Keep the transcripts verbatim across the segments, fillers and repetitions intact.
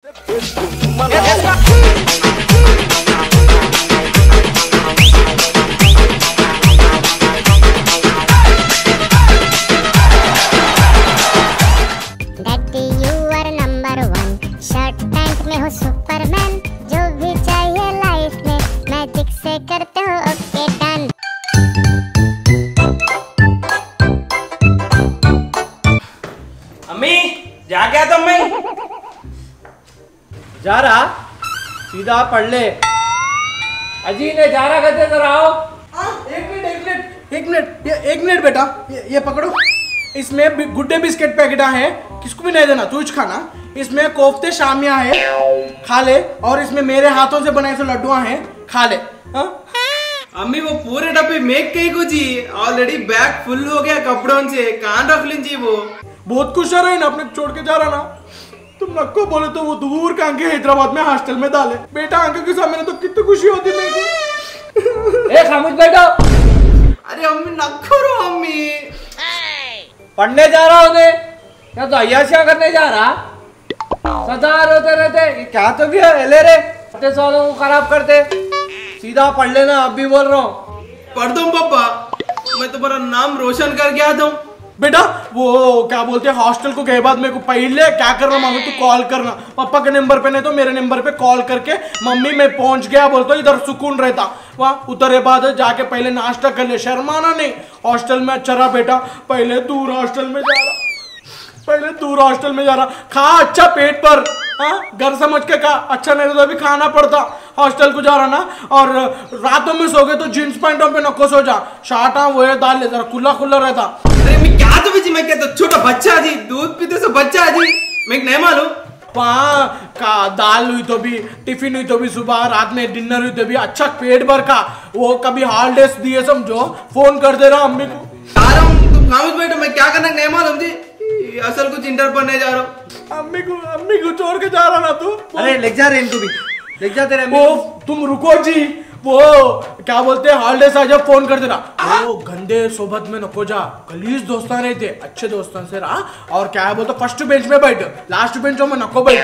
Superman जो भी चाहिए लाइफ में मैजिक से करते हो ओके डन। अम्मी जा क्या तुम? मैं जा रहा सीधा पढ़ ले। अजी ने जा रहा कहते जरा आओ। एक मिनट एक मिनट एक मिनट ये एक मिनट बेटा, ये, ये पकड़ो। इसमें गुड्डे बिस्किट पैकेटा है, किसको भी नहीं देना, तू ही खाना। इसमें कोफ्ते शामिया है, खा ले। और इसमें मेरे हाथों से बनाए से लड्डुआ हैं, खा ले। हा? अम्मी वो पूरे डब्बे मेक कहीं को जी, ऑलरेडी बैग फुल हो गया कपड़ों से, कहाँ रख लीजिए। वो बहुत खुश है ना, अपने छोड़ के जा रहा ना। तुम नक्को बोले तो वो दूर का अंके हैदराबाद में हॉस्टल में डाले। बेटा अंके के सामने तो कितनी खुशी होती मेरे को। ए खामोश बैठो। अरे अम्मी नक्को रो अम्मी। पढ़ने जा रहा हूँ क्या तो अय्याशिया करने जा रहा? सदा रोते रहते क्या तो भी है ले रे सालों को खराब करते। सीधा पढ़ लेना, अब भी बोल रहा हूँ। पढ़ दो पापा, मैं तुम्हारा नाम रोशन करके आता हूँ। बेटा वो क्या बोलते हैं, हॉस्टल को गए बाद मेरे को पहले क्या करना मालूम, तू कॉल करना पापा के नंबर पे, नहीं तो मेरे नंबर पे कॉल करके मम्मी मैं पहुंच गया बोल तो इधर सुकून रहता। वहाँ उतरे बाद जाके पहले नाश्ता कर ले, शर्माना नहीं। हॉस्टल में अच्छा रहा बेटा, पहले दूर हॉस्टल में जा रहा पहले दूर हॉस्टल में जा रहा खा अच्छा पेट पर, हाँ घर समझ के खा, अच्छा नहीं तो अभी खाना पड़ता। हॉस्टल को जा रहा ना, और रातों में सो गए तो जींस पैंटों पे नको सो जा, शार्टा वो है डाल ले, जरा खुला खुला रहता। अरे मैं क्या तो भी मैं क्या तो छोटा बच्चा जी, दूध पीते से बच्चा जी, मैं नहीं मालूम। वहाँ का दाल हुई तो भी, टिफिन हुई तो भी, सुबह रात में डिनर हुई तो भी, अच्छा पेट भर का। वो कभी हॉलिडेज दिए समझो, फोन कर दे रहा अम्मी को। आ रहा हूँ तुम खामोश बैठो, मैं क्या करना नहीं मालूम जी, असल कुछ इंटर पढ़ने जा रहा हूँ। अम्मी को अम्मी को छोड़ के जा रहा ना तू। अरे ले जा रहे इनको भी, ले जा तेरे। वो तुम रुको जी, वो क्या बोलते हैं हॉलिडेज आ जब फोन कर देना। वो गंदे सोबत में नको जा, गलीज दोस्तान रहते, अच्छे दोस्तान से रहा। और क्या है बोलते फर्स्ट बेंच में बैठ, लास्ट बेंचों में नको बैठ।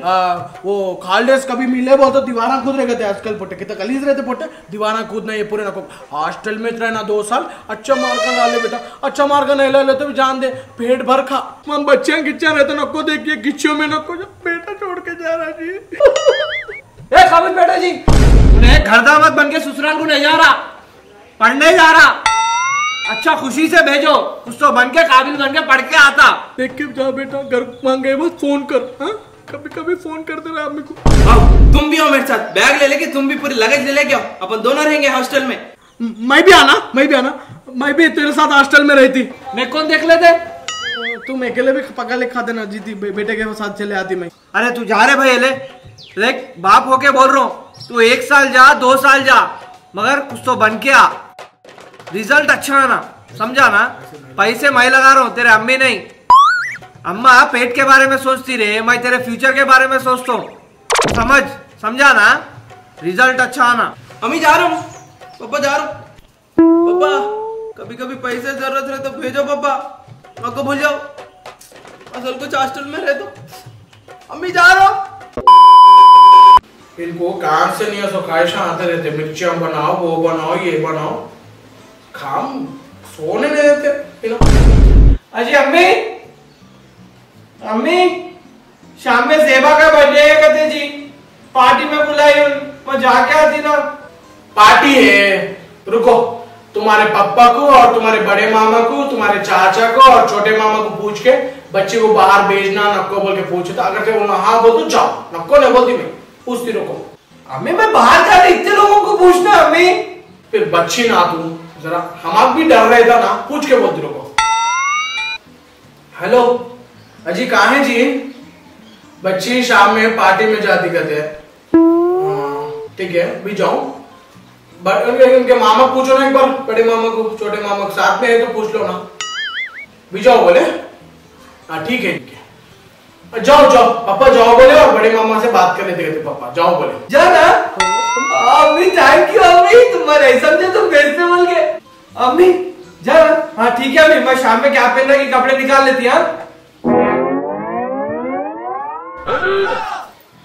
वो हॉलिडेज कभी मिले बोलते दीवाना कूद रहे थे आजकल पोटे, कितना गलीज रहते पोटे, दीवाना कूदना ये पूरे नको। हॉस्टल में रहना दो साल, अच्छा मार का डाले बेटा, अच्छा मार का नहीं ले लेते भी जान दे, पेट भर खा। हम बच्चे गिच्चा रहते नको देखिए, गिच्चियों में नको जा, बेटा छोड़ के जा रहा जी। ए खामोश बैठो जी, मैं घर दामाद बन के ससुराल को नहीं जा रहा, पढ़ने जा रहा। अच्छा खुशी से भेजो, कुछ तो बन के काबिल बन के पढ़ के आता। देख के जा बेटा, घर मांगे बस फोन कर, हाँ कभी कभी फोन कर दे रहा अम्मी को। आओ तुम भी आओ मेरे साथ, बैग ले लेके तुम भी पूरी लगेज ले लेके आओ, अपन दोनों रहेंगे हॉस्टल में। मैं भी आना मैं भी आना मैं भी तेरे साथ हॉस्टल में रहती। मैं कौन देख लेते? तुम अकेले भी पका ले खा देना जीती, बेटे के साथ चले आती मैं। अरे तू जा रहे भाई, ले देख बाप होके बोल रहा हूँ, तू एक साल जा दो साल जा, मगर कुछ तो बन के आ, रिजल्ट अच्छा आना, समझा ना। पैसे मैं लगा रहा हूँ, तेरे अम्मी नहीं। अम्मा पेट के बारे में सोचती रहे, मैं तेरे फ्यूचर के बारे में सोचता हूँ, समझ समझा ना। रिजल्ट अच्छा आना। अम्मी जा रहा हूँ, पापा जा रहा हूँ। पापा कभी कभी पैसे जरूरत रहे तो भेजो पापा, मेरे को भूल जाओ, असल कुछ हॉस्टल में रह दो। अम्मी जा रहा हूँ। इनको कहाँ से नहीं सो ख्वाहिशा आते रहते, मिर्चियाँ बनाओ, वो बनाओ, ये बनाओ, खाम सोने नहीं देते। अजी अम्मी अम्मी शाम में सेबा का बर्थडे है कहते जी, पार्टी में बुलाई हूँ, मैं जाके आती ना। पार्टी है, रुको तुम्हारे पापा को और तुम्हारे बड़े मामा को, तुम्हारे चाचा को और छोटे मामा को पूछ के बच्चे को बाहर भेजना, नक्को बोल के पूछे, अगर से बोलना हाँ बोल तो जाओ, नक्को नहीं बोलती मैं पूछती। रुको अम्मी मैं बाहर जा रही, इतने लोगों को पूछना अम्मी। फिर बच्ची ना तू, जरा हम भी डर रहे था ना, पूछ के बोलती। रुको हेलो अजी कहाँ है जी? बच्ची शाम में पार्टी में जाती कहते हैं, ठीक है भी जाऊं। उनके मामा पूछो ना एक बार, बड़े मामा को छोटे मामा को, साथ में है तो पूछ लो ना। भी जाओ बोले, हाँ ठीक है ठीक है, जाओ जाओ पापा जाओ बोले, और बड़े मामा से बात कर लेते कहते पापा जाओ बोले। जाना अम्मी, थैंक यू अम्मी, तुम्हारे समझे तुम कैसे बोल के। अम्मी जा, हाँ ठीक है अम्मी, मैं शाम में क्या पहनना की कपड़े निकाल लेती। हाँ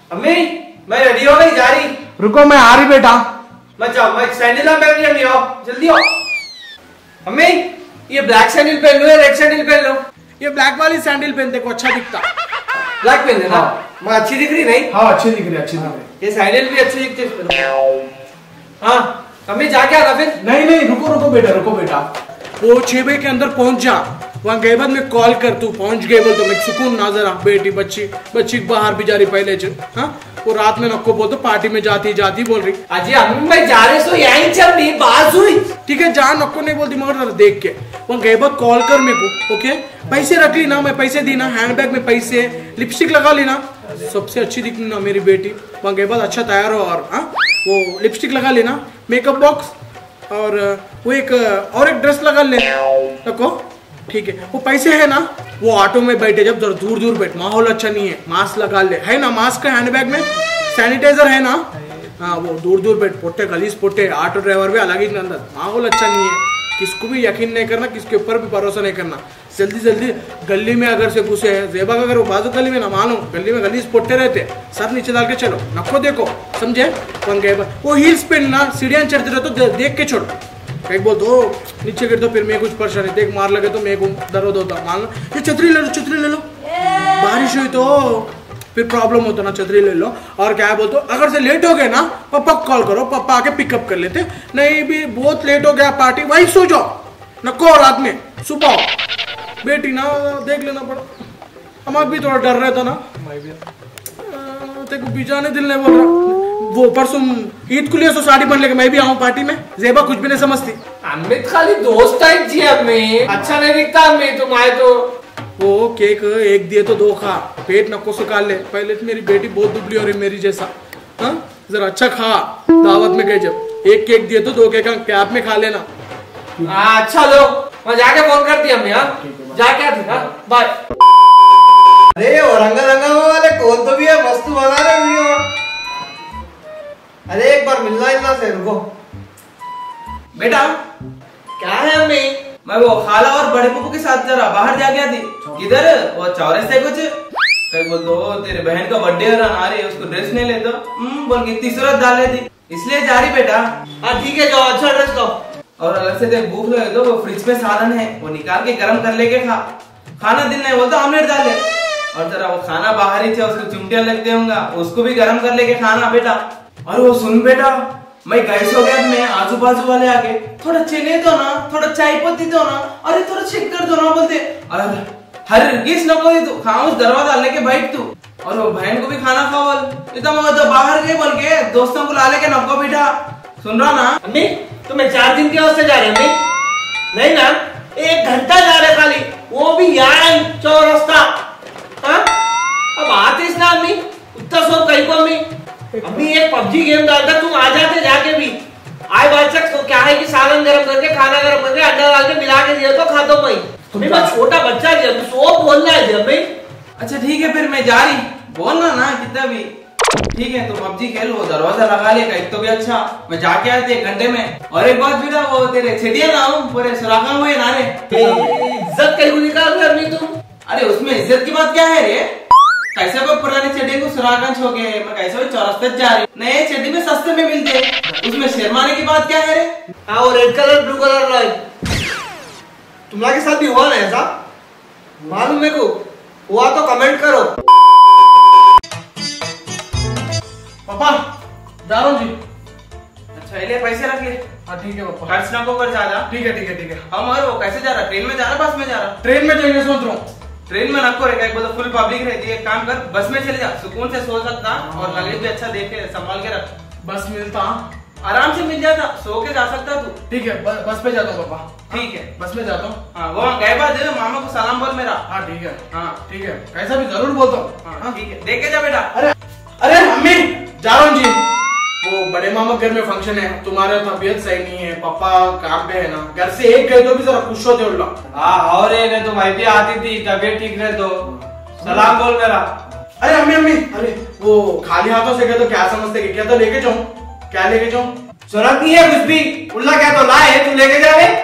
अम्मी मैं रेडी हो गई, जा रही। रुको मैं आ रही बेटा। मैं जाओ, मैं सैंडल पहन रही आओ, जल्दी आओ। अम्मी ये ब्लैक सैंडल पहन लो या रेड सैंडल पहन लो? ये ब्लैक वाली सैंडल पहनते को अच्छा दिखता। ब्लैक पहन देना। मैं अच्छी दिख रही नहीं? हाँ अच्छी दिख रही, अच्छी दिख रही। ये सैंडल भी अच्छी दिखते। हाँ अम्मी जाके आना फिर। नहीं नहीं रुको रुको बेटा, रुको बेटा। वो छह बजे के अंदर पहुंच जा, वहाँ गए बाद में कॉल कर, तू पहुंच गए बोल तो मैं सुकून ना जरा। बेटी बच्ची बच्ची बाहर भी जा रही पहले ज, हाँ वो रात में नको बोल तो पार्टी में जाती जाती बोल रही अजी अम्मी मैं जा रही सो यहीं चल रही बात हुई। ठीक है जा, नको नहीं बोलती मगर देख के वहाँ गए बाद कॉल कर मेरे को। ओके पैसे रख ली ना, मैं पैसे दी ना, हैंडबैग में पैसे, लिपस्टिक लगा ली ना, सबसे अच्छी दिखनी ना मेरी बेटी। वहाँ गए बाद अच्छा तैयार हो और हाँ वो लिपस्टिक लगा लेना, मेकअप बॉक्स और वो एक और एक ड्रेस लगा ले रखो। ठीक है वो पैसे है ना, वो ऑटो में बैठे जब दूर दूर बैठ, माहौल अच्छा नहीं है, मास्क लगा ले, है ना मास्क का हैंडबैग में, सैनिटाइजर है ना, हाँ वो दूर दूर बैठ, पोटे गलीस पोटे, ऑटो ड्राइवर भी अलग ही अंदर, माहौल अच्छा नहीं है, किसको भी यकीन नहीं करना, किसके ऊपर भी भरोसा नहीं करना। जल्दी जल्दी गली में अगर से घुसे हैं जेबा का, अगर वो बाजू गली में ना मानो, गली में गलीस पोटे रहते, सर नीचे डाल के चलो, नको देखो समझे। वो हील्स पहनना, सीढ़ियाँ चढ़ते रहो तो देख के छोड़ो, कहीं बोल दो नीचे गिर दो फिर मैं कुछ परेशानी, देख मार लगे तो मैं को दर्द होता, मान लो ये छतरी ले लो, छतरी ले लो, बारिश हुई तो फिर प्रॉब्लम होता ना, छतरी ले लो। और क्या बोलते हो अगर से लेट हो गए ना पापा को कॉल करो, पापा आके पिकअप कर लेते, नहीं भी बहुत लेट हो गया पार्टी वहीं सो जाओ, नको रात में सुबह बेटी ना देख लेना पड़ा। हमारा भी थोड़ा डर रहता ना, तेरे को बिजाने दिल नहीं बोल रहा। वो परसों ईद को लिए सो साड़ी बन लेके मैं भी आऊँ पार्टी में, जेबा कुछ भी नहीं समझती। अम्मी खाली दोस्त टाइप जी अम्मी, अच्छा नहीं दिखता अम्मी तुम आए तो। वो केक एक दिए तो दो खा, पेट नको सुखा ले, पहले तो मेरी बेटी बहुत दुबली हो रही मेरी जैसा, हाँ जरा अच्छा खा, दावत में गए जब एक केक दिए तो दो केक कैब में खा लेना। हाँ अच्छा लो, मैं जाके फोन करती अम्मी। हाँ जाके आती, हाँ बाय। अरे वो रंगा रंगा वाले कौन तो भी है, मस्त बना रहे वीडियो। अरे एक बार मिलना इतना से, रुको बेटा। क्या है अम्मी? मैं वो खाला और बड़े पप्पू के साथ जरा बाहर जा गया थी। किधर? वो चौरस्ते कुछ कहीं बोल दो तेरे बहन का बर्थडे आ रही है, उसको ड्रेस नहीं ले दो बोल के इतनी सूरत डाल रही थी, इसलिए जा रही बेटा। हाँ ठीक है जाओ, अच्छा ड्रेस लो। और अलग से देख भूख लगे तो वो फ्रिज में सालन है, वो निकाल के गर्म कर लेके खा, खाना दिन नहीं बोलता ऑमलेट डाले। और जरा वो खाना बाहर ही थे, उसको चिमटियां लगते होंगे, उसको भी गर्म कर लेके खाना बेटा। और वो सुन बेटा, मैं गैस हो गया, मैं आजू बाजू वाले आके थोड़ा चने दो ना, थोड़ा चाय पत्ती दो ना, अरे थोड़ा शक्कर दो ना बोलते, अरे हर गिस न बोले तू खाऊं दरवाजा डालने के बैठ तू। और वो बहन को भी खाना खावल इतना मगर तो बाहर गए बोल के दोस्तों को ला लेके नको बेटा, सुन रहा ना? अम्मी तुम्हें चार दिन के वास्ते जा रहे अम्मी? नहीं ना, एक घंटा जा रहे खाली, वो भी यहाँ चौरस्ता। हाँ अब आते ना अम्मी, उतना सब कहीं को अम्मी। अम्मी एक पबजी गेम डालता, तुम आ जाते जाके भी आए बात तक तो क्या है कि सालन गरम करके खाना गरम करके अंडा डाल के मिला के दिया तो खा दो। मैं मैं छोटा बच्चा जी, सो बोलना है जब भाई। अच्छा ठीक है फिर मैं जा रही, बोलना ना कितना भी। ठीक है तो पबजी खेल, वो दरवाजा लगा लिया एक तो भी अच्छा, मैं जाके आते एक घंटे में। और एक बात बेटा, वो तेरे छेटिया ना हूँ पूरे सुराखा हुए ना रे, इज्जत कहीं निकाल रहे तुम। अरे उसमें इज्जत की बात क्या है रे? कैसे को पुरानी चड्डी को सुरागंज हो गए, मैं कैसे भी चौरस्ते जा रही, नए चड्डी में सस्ते में मिलते, उसमें शर्माने की बात क्या है रे? हाँ वो red colour blue colour light तुम्हारे के साथ भी हुआ ना ऐसा? मालूम मेरे को, हुआ तो कमेंट करो। पापा जा रहा हूँ जी। अच्छा ले पैसे रख ले। हाँ ठीक है पापा, खर्च ना को कर जा जा। ठीक है ठीक है ठीक है। हम और वो कैसे जा रहा, ट्रेन में जा रहा बस में जा रहा? ट्रेन में जाएंगे सोच रहा हूँ। ट्रेन में नको रहेगा, एक बार फुल पब्लिक रहती है, एक काम कर बस में चले जा, सुकून से सो सकता और लगेज भी अच्छा देख के संभाल के रख। बस मिलता आराम से मिल जाता, सो के जा सकता तू। ठीक है बस पे जाता हूँ पापा। ठीक है बस में जाता हूँ। हाँ वो गए बाद मामा को सलाम बोल मेरा। हाँ ठीक है। हाँ ठीक है कैसा भी जरूर बोलता हूँ। हाँ ठीक है देखे जा बेटा। अरे अरे मम्मी जा रहा हूँ जी, वो बड़े मामा घर में फंक्शन है, तुम्हारा तबीयत सही नहीं है, पापा काम पे है ना, घर से एक गए तो भी जरा खुश होते उल्ला। हाँ और एक तो मैं भी आती थी, तबीयत ठीक रहे तो सलाम बोल मेरा। अरे अम्मी अम्मी अरे वो खाली हाथों से गए तो क्या समझते कि क्या तो लेके जाऊँ, क्या लेके जाऊँ? जरूरत नहीं है कुछ भी, उल्ला क्या तो लाए तू लेके जा रहे।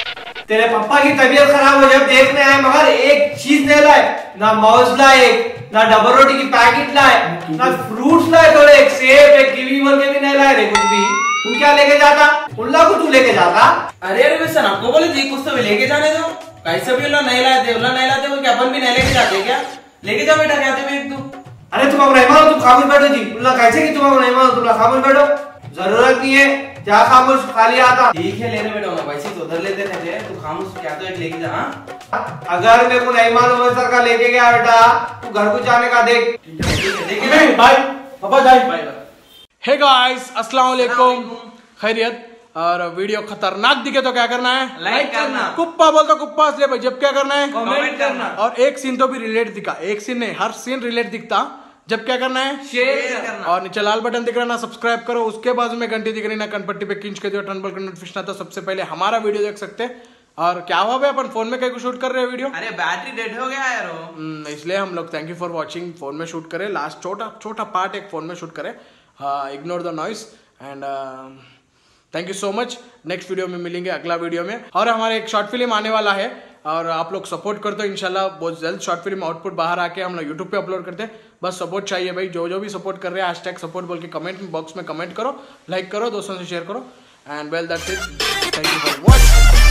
तेरे पापा की तबीयत खराब हो जब देखने आए, मगर एक चीज नहीं लाए, ना माउस लाए, ना डबल रोटी की पैकेट लाए, ना फ्रूट्स लाए, थोड़े एक सेब एक कीवी बोल के भी नहीं लाए रे कुछ भी। तू क्या लेके जाता? उल्ला को तू लेके जाता? अरे अरे वैसा आपको बोले जी कुछ तो लेके जाने दो, कैसे भी उल्ला नहीं लाते, उल्ला नहीं लाते क्या अपन भी नहीं लेके जाते क्या? लेके जाओ बेटा, क्या थे तू? अरे तुम अब नहीं मानो, तुम खामोश बैठो जी। उल्ला कैसे कि तुम अब नहीं मानो, तुम खामोश बैठो, जरूरत नहीं है, क्या खामोश खाली आता। ठीक है लेने बेटा, मैं वैसे तो उधर लेते रहते, तू खामोश क्या तो एक लेके जा। अगर मेरे को नहीं मालूम है सर का लेके गया बेटा, तू घर को जाने का देख। नहीं भाई, पापा जाए। हे गाइस, अस्सलाम वालेकुम, खैरियत। और वीडियो खतरनाक दिखे तो क्या करना है? लाइक करना। कुप्पा बोल तो कुप्पा असले भाई, जब क्या करना है? कमेंट करना। और एक सीन तो भी रिलेट दिखा, एक सीन नहीं हर सीन रिलेट दिखता, जब क्या करना है? शेयर करना। और नीचे लाल बटन दिख रहा ना, सब्सक्राइब करो, उसके बाजू में घंटी दिख रही ना, कनपट्टी पे खींच के दो, टन पर नोटिफिकेशन आता, सबसे पहले हमारा वीडियो देख सकते हैं। और क्या हुआ भाई, अपन फोन में कहीं को शूट कर रहे हैं वीडियो? अरे बैटरी डेड हो गया यार वो। हम्म, इसलिए हम लोग thank you for watching phone में शूट करें, लास्ट छोटा छोटा पार्ट एक फोन में शूट करें, ignore the noise and thank you so much. Next video में मिलेंगे, अगला वीडियो में। और हमारा एक शॉर्ट फिल्म आने वाला है और आप लोग सपोर्ट करते हो, इंशाल्लाह बहुत जल्द शॉर्ट फिल्म आउटपुट बाहर आके हम लोग यूट्यूब पे अपलोड करते हैं। बस सपोर्ट चाहिए भाई, जो जो भी सपोर्ट कर रहे हैं हैशटैग सपोर्ट बोल के कमेंट बॉक्स में कमेंट करो, लाइक करो, दोस्तों से शेयर करो and well that's it, thank you for watching.